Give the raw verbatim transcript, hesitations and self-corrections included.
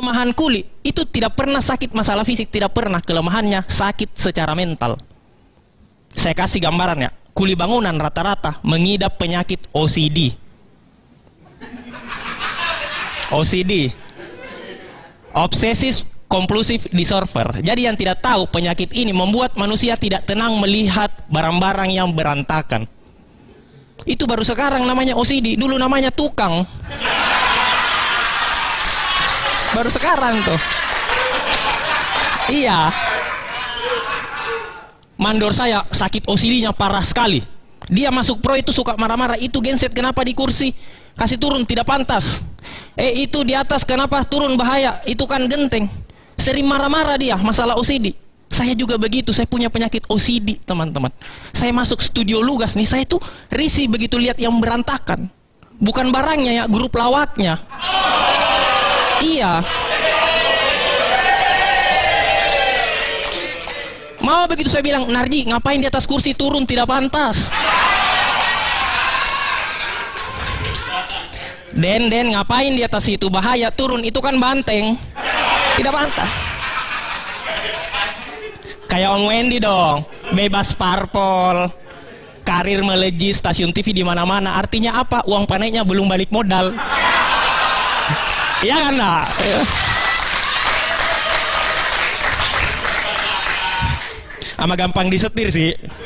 kelemahan Kuli itu tidak pernah sakit masalah fisik, tidak pernah. Kelemahannya sakit secara mental. Saya kasih gambaran ya. Kuli bangunan rata-rata mengidap penyakit O C D. O C D, Obsessive Compulsive Disorder. Jadi yang tidak tahu, penyakit ini membuat manusia tidak tenang melihat barang-barang yang berantakan. Itu baru sekarang namanya O C D, dulu namanya tukang. Baru sekarang tuh. Iya. Mandor saya sakit O C D-nya parah sekali. Dia masuk pro itu suka marah-marah. Itu genset kenapa di kursi? Kasih turun, tidak pantas. Eh itu di atas kenapa turun, bahaya. Itu kan genteng. Sering marah-marah dia masalah O C D. Saya juga begitu, saya punya penyakit O C D teman-teman. Saya masuk studio Lugas nih, saya tuh risih begitu lihat yang berantakan. Bukan barangnya ya, grup lawaknya. Iya. Mau begitu saya bilang, Narji ngapain di atas kursi, turun, tidak pantas. Den, Den ngapain di atas itu, bahaya, turun, itu kan banteng. Tidak pantas. Kayak Om Wendy dong, bebas parpol, karir melejit, stasiun T V di mana-mana. Artinya apa? Uang panennya belum balik modal. Iya kan lah? Ama gampang disetir sih.